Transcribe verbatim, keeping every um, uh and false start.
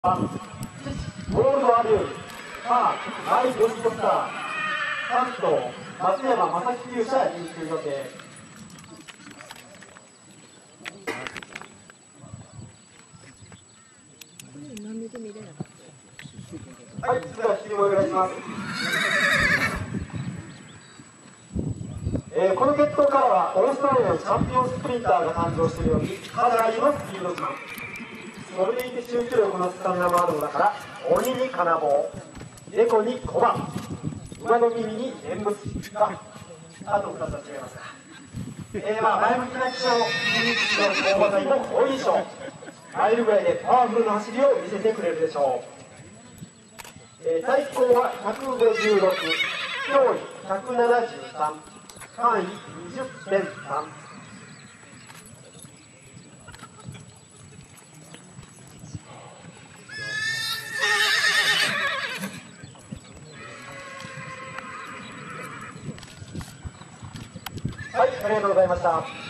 ゴールドアリュー、パー、マイ・ゴストスター、関東、松山正樹厩舎入球予定。はい、それでは引きお願いします。えー、この決闘からはオーストラリアのチャンピオンスプリンターが誕生しているように、かなりのスピード自慢。それでいて集中力のスタミナもあるのだから、鬼に金棒、猫に小判、馬の耳に念仏が、あとふたつは違いますか。えー、まあ前向きな気象、大技にも好印象。マイルぐらいでパワフルな走りを見せてくれるでしょう。えー、最高はひゃくごじゅうろく、驚異ひゃくななじゅうさん、範囲 にじゅってんさん。はい、ありがとうございました。